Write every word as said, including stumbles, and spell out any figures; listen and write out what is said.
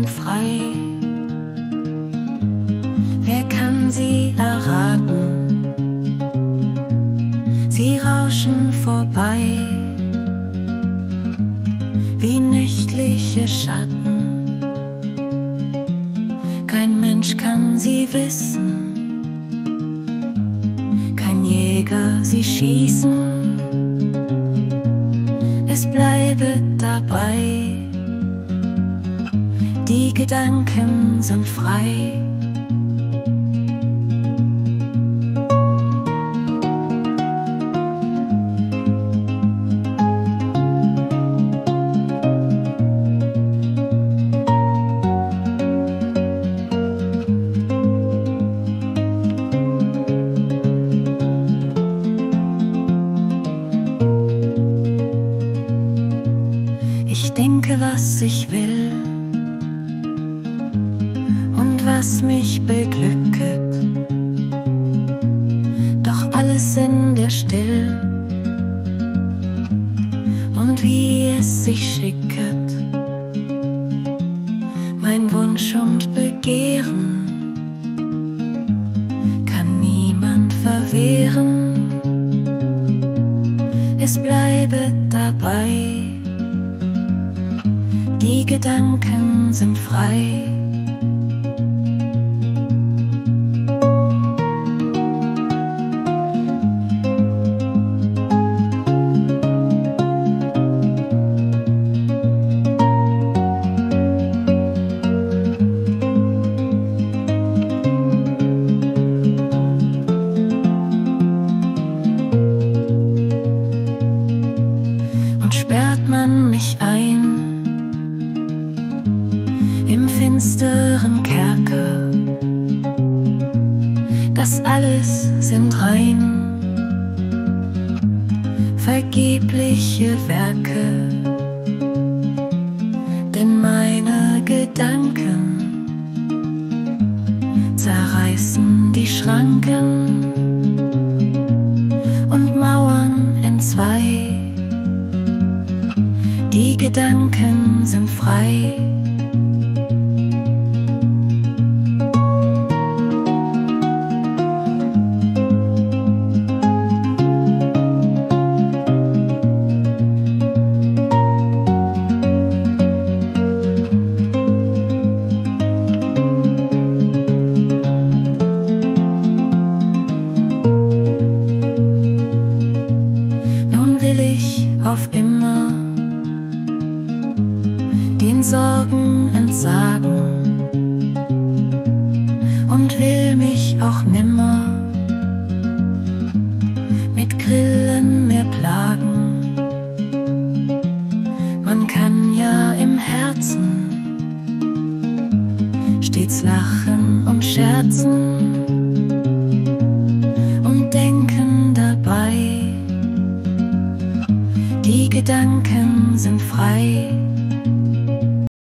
sind frei. Wer kann sie erraten? Sie rauschen vorbei wie nächtliche Schatten. Kein Mensch kann sie wissen, kein Jäger sie schießen. Es bleibe dabei, die Gedanken sind frei. Ich denke, was ich will und was mich beglücket, doch alles in der Still und wie es sich schicket. Mein Wunsch und Begehren kann niemand verwehren. Es bleibe dabei, die Gedanken sind frei. Und sperrt man mich ein im finsteren Kerker, das alles sind rein vergebliche Werke, denn meine Gedanken zerreißen die Schranken und Mauern entzwei. Die Gedanken sind frei. Auf immer den Sorgen entsagen und will mich auch nimmer mit Grillen mehr plagen. Man kann ja im Herzen stets lachen und scherzen und denken dabei, die Gedanken sind frei.